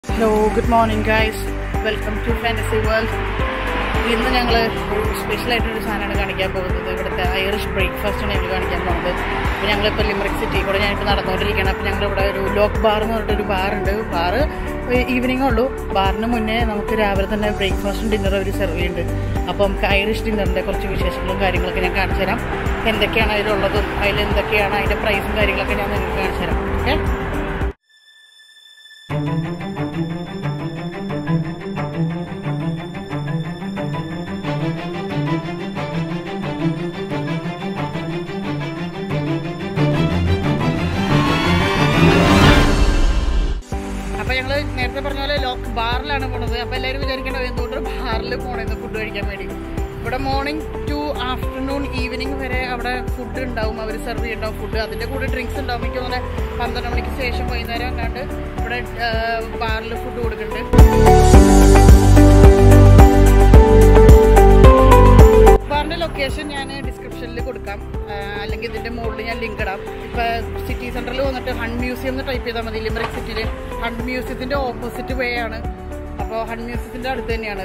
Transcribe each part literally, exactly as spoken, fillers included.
Hello, good morning guys. Welcome to Fantasy World. ഇന്ന് ഞങ്ങൾ special ആയിട്ടൊരു സാധനമാണ് കാണിക്കാൻ പോകുന്നത്. ഇവിടുത്തെ ഐറിഷ് ബ്രേക്ക്ഫാസ്റ്റാണ് ഞങ്ങൾ കാണിക്കാൻ പോകുന്നത്. അപ്പോൾ ഞങ്ങളിപ്പോൾ ലിമറിക് സിറ്റി കൂടെ ഞാനിപ്പോൾ നടന്നുകൊണ്ടിരിക്കുകയാണ്. അപ്പോൾ ഞങ്ങളിവിടെ ഒരു ലോക്ക് ബാർ എന്ന് പറഞ്ഞിട്ടൊരു ബാറുണ്ട്. ബാറ് ഈവനിങ്ങേ ഉള്ളൂ. ബാറിന് മുന്നേ നമുക്ക് രാവിലെ തന്നെ ബ്രേക്ക്ഫാസ്റ്റും ഡിന്നറും അവർ സെർവ് ചെയ്യുന്നുണ്ട്. അപ്പോൾ നമുക്ക് ഐറിഷ് ഡിന്നറിൻ്റെ കുറച്ച് വിശേഷങ്ങളും കാര്യങ്ങളൊക്കെ ഞാൻ കാണിച്ചു തരാം. എന്തൊക്കെയാണ് അതിലുള്ളതും അതിൽ എന്തൊക്കെയാണ് അതിൻ്റെ പ്രൈസും കാര്യങ്ങളൊക്കെ ഞാൻ നിങ്ങൾക്ക് കാണിച്ചു തരാം. ഓക്കെ, അപ്പോൾ ഞങ്ങൾ നേരത്തെ പറഞ്ഞ പോലെ ലോക്ക് ബാറിലാണ് പോണത്. അപ്പോൾ എല്ലാവരും വിചാരിക്കേണ്ടത് എന്തുകൊണ്ട് ബാറിൽ പോകണമെന്ന് ഫുഡ് കഴിക്കാൻ വേണ്ടി. ഇവിടെ മോർണിംഗ് ടു ആഫ്റ്റർനൂൺ ഈവനിങ് വരെ അവിടെ ഫുഡ് ഉണ്ടാവും, അവർ സെർവ് ചെയ്യുന്നുണ്ടാവും ഫുഡ്. അതിൻ്റെ കൂടെ ഡ്രിങ്ക്സ് ഉണ്ടാവും. എനിക്ക് തോന്നുന്നത് പന്ത്രണ്ട് മണിക്ക് ശേഷം വൈകുന്നേരം എങ്ങാണ്ട് ഇവിടെ ബാറിൽ ഫുഡ് കൊടുക്കുന്നുണ്ട്. ബാറിൻ്റെ ലൊക്കേഷൻ ഞാൻ ഡിസ്ക്രിപ്ഷനിൽ കൊടുക്കാം, അല്ലെങ്കിൽ ഇതിൻ്റെ മുകളിൽ ഞാൻ ലിങ്ക് ഇടാം. ഇപ്പോൾ സിറ്റി സെൻറ്ററിൽ വന്നിട്ട് ഹൺ മ്യൂസിയം എന്ന് ടൈപ്പ് ചെയ്താൽ മതി. ലിമറിക് സിറ്റിയിൽ ഹൺ മ്യൂസിയത്തിൻ്റെ ഓപ്പോസിറ്റ് വേ ആണ്. അപ്പോൾ ഹൺ മ്യൂസിയത്തിൻ്റെ അടുത്ത് തന്നെയാണ്.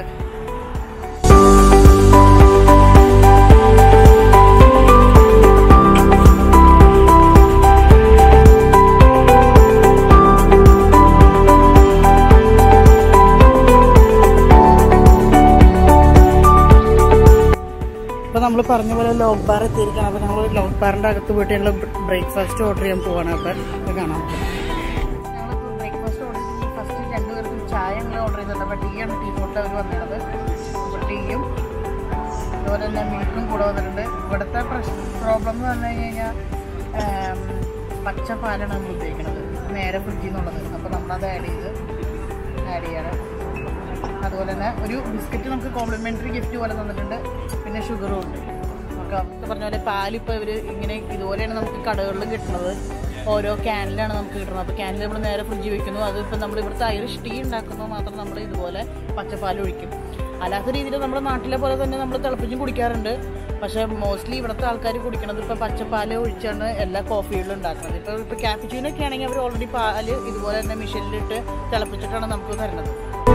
അപ്പോൾ നമ്മൾ പറഞ്ഞ പോലെ ലോക്ക് ബാർ എത്തിയിരിക്കണം. അപ്പോൾ ഞങ്ങൾ ലോക്ക് ബാറിൻ്റെ അകത്ത് പോയിട്ട് ഞങ്ങൾ ബ്രേക്ക്ഫാസ്റ്റ് ഓർഡർ ചെയ്യാൻ പോവാണ്. അപ്പോൾ ഇത് കാണാം. ഞങ്ങൾ ബ്രേക്ക്ഫാസ്റ്റ് ഓർഡർ ചെയ്ത് ഫസ്റ്റ് രണ്ടു പേർക്കും ചായ ഞങ്ങൾ ഓർഡർ ചെയ്തിട്ടുണ്ട്. അപ്പോൾ ടീ ആണ് ടീ പോട്ട് അവർ വന്നിരുന്നത്. അപ്പോൾ ടീയും അതുപോലെ തന്നെ മിൽക്കും കൂടെ വന്നിട്ടുണ്ട്. ഇവിടുത്തെ പ്രശ്നം പ്രോബ്ലം എന്ന് പറഞ്ഞു കഴിഞ്ഞ് കഴിഞ്ഞാൽ പച്ച പാലാണ് നമ്മൾ ഉപയോഗിക്കുന്നത്, നേരെ ഫ്രിഡ്ജിൽ നിന്നുള്ളത്. അപ്പോൾ നമ്മളത് ആഡ് ചെയ്ത് ആഡ് ചെയ്യണം. അതുപോലെ തന്നെ ഒരു ബിസ്ക്കറ്റ് നമുക്ക് കോംപ്ലിമെൻ്ററി ഗിഫ്റ്റ് പോലെ തന്നിട്ടുണ്ട്. പിന്നെ ഷുഗറും ഉണ്ട്. നമുക്ക് പറഞ്ഞ പോലെ പാലിപ്പോൾ ഇവർ ഇങ്ങനെ ഇതുപോലെയാണ് നമുക്ക് കടകളിലും കിട്ടുന്നത്. ഓരോ ക്യാനിലാണ് നമുക്ക് കിട്ടുന്നത്. അപ്പോൾ ക്യാനിൽ നമ്മൾ നേരെ ഫ്രിഡ്ജിൽ വയ്ക്കുന്നു. അതിപ്പോൾ നമ്മൾ ഇവിടുത്തെ ഐറിഷ് ടീ ഉണ്ടാക്കുമ്പോൾ മാത്രം നമ്മൾ ഇതുപോലെ പച്ചപ്പാൽ ഒഴിക്കും. അല്ലാത്ത രീതിയിൽ നമ്മുടെ നാട്ടിലെ പോലെ തന്നെ നമ്മൾ തിളപ്പിച്ചും കുടിക്കാറുണ്ട്. പക്ഷേ മോസ്റ്റ്ലി ഇവിടുത്തെ ആൾക്കാർ കുടിക്കണത് ഇപ്പോൾ പച്ചപ്പാൽ ഒഴിച്ചാണ് എല്ലാ കോഫികളിലും ഉണ്ടാക്കുന്നത്. ഇപ്പോൾ ഇപ്പോൾ ക്യാപ്പിച്ചൂനൊക്കെ ആണെങ്കിൽ അവർ ഓൾറെഡി പാൽ ഇതുപോലെ തന്നെ മെഷീനിലിട്ട് തിളപ്പിച്ചിട്ടാണ് നമുക്ക് തരുന്നത്.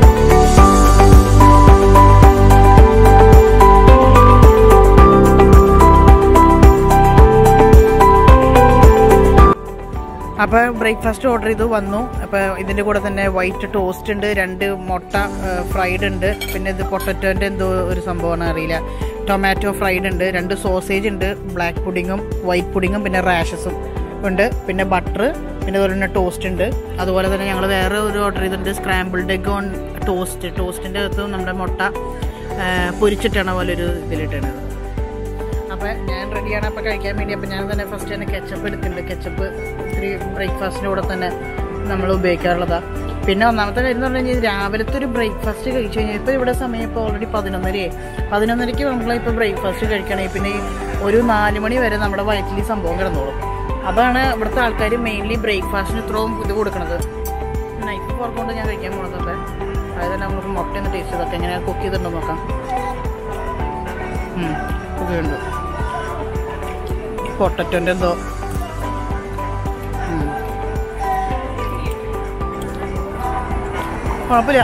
അപ്പോൾ ബ്രേക്ക്ഫാസ്റ്റ് ഓർഡർ ചെയ്ത് വന്നു. അപ്പോൾ ഇതിൻ്റെ കൂടെ തന്നെ വൈറ്റ് ടോസ്റ്റ് ഉണ്ട്, രണ്ട് മുട്ട ഫ്രൈഡ് ഉണ്ട്, പിന്നെ ഇത് പൊട്ടറ്റോൻ്റെ എന്തോ ഒരു സംഭവമാണ് അറിയില്ല, ടൊമാറ്റോ ഫ്രൈഡ് ഉണ്ട്, രണ്ട് സോസേജ് ഉണ്ട്, ബ്ലാക്ക് പുഡിങ്ങും വൈറ്റ് പുഡിങ്ങും പിന്നെ റാഷസും ഉണ്ട്, പിന്നെ ബട്ടർ, പിന്നെ അതുപോലെ തന്നെ ടോസ്റ്റ് ഉണ്ട്. അതുപോലെ തന്നെ ഞങ്ങൾ വേറെ ഒരു ഓർഡർ ചെയ്തിട്ടുണ്ട്, സ്ക്രാമ്പിൾഡ് എഗ് ഓൺ ടോസ്റ്റ്. ടോസ്റ്റിൻ്റെ അകത്ത് നമ്മുടെ മുട്ട പൊരിച്ചിട്ടാണ് പോലെ ഒരു ഇതിലിട്ടത്. അപ്പോൾ ഞാൻ റെഡിയാണ് അപ്പോൾ കഴിക്കാൻ വേണ്ടി. അപ്പോൾ ഞാൻ തന്നെ ഫസ്റ്റ് തന്നെ കെച്ചപ്പ് എടുക്കുന്നുണ്ട്. കെച്ചപ്പ് ഇത്തിരി ബ്രേക്ക്ഫാസ്റ്റിൻ്റെ കൂടെ തന്നെ നമ്മൾ ഉപയോഗിക്കാറുള്ളതാണ്. പിന്നെ ഒന്നാമത്തെ കാര്യം എന്ന് പറഞ്ഞു കഴിഞ്ഞാൽ രാവിലത്തെ ഒരു ബ്രേക്ക്ഫാസ്റ്റ് കഴിച്ചു കഴിഞ്ഞാൽ ഇപ്പോൾ ഇവിടെ സമയം ഇപ്പോൾ ഓൾറെഡി പതിനൊന്നരയായി. പതിനൊന്നരയ്ക്ക് നമ്മളിപ്പോൾ ബ്രേക്ക്ഫാസ്റ്റ് കഴിക്കണമെങ്കിൽ പിന്നെ ഒരു നാല് മണി വരെ നമ്മുടെ വയറ്റിൽ സംഭവം കിടന്നോളും. അതാണ് ഇവിടുത്തെ ആൾക്കാർ മെയിൻലി ബ്രേക്ക്ഫാസ്റ്റിന് ഇത്രയും ഇത് കൊടുക്കുന്നത്. നൈഫ് പുറക്കൊണ്ട് ഞാൻ കഴിക്കാൻ പോകുന്നത്. അതായത് നമുക്ക് മുട്ടയൊന്ന് ടേസ്റ്റ് ചെയ്തൊക്കെ എങ്ങനെ കുക്ക് ചെയ്തിട്ടുണ്ടോ നോക്കാം. കുക്കുണ്ട് പൊട്ടറ്റോൻ്റെ എന്തോ കുഴപ്പമില്ല.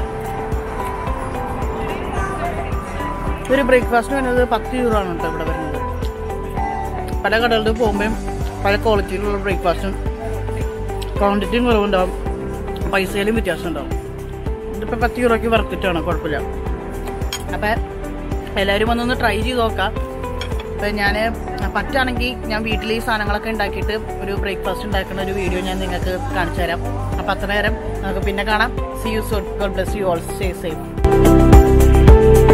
ഒരു ബ്രേക്ക്ഫാസ്റ്റിന് വരുന്നത് പത്ത് യൂറോ ആണ് കേട്ടോ ഇവിടെ വരുന്നത്. പല കടകളിൽ പോകുമ്പോഴും പല ക്വാളിറ്റിയിലുള്ള ബ്രേക്ക്ഫാസ്റ്റും ക്വാണ്ടിറ്റിയും കുറവുണ്ടാവും, പൈസയിലും വ്യത്യാസം ഉണ്ടാവും. ഇതിപ്പോൾ പത്ത് യൂറോയ്ക്ക് വർത്തിട്ടാണ്, കുഴപ്പമില്ല. അപ്പം എല്ലാവരും വന്നൊന്ന് ട്രൈ ചെയ്ത് നോക്കാം. അപ്പം ഞാൻ പറ്റുകയാണെങ്കിൽ ഞാൻ വീട്ടിൽ ഈ സാധനങ്ങളൊക്കെ ഉണ്ടാക്കിയിട്ട് ഒരു ബ്രേക്ക്ഫാസ്റ്റ് ഉണ്ടാക്കുന്ന ഒരു വീഡിയോ ഞാൻ നിങ്ങൾക്ക് കാണിച്ചു തരാം. അപ്പം അത്ര നേരം നമുക്ക് പിന്നെ കാണാം. See you soon. God bless you all. Stay safe.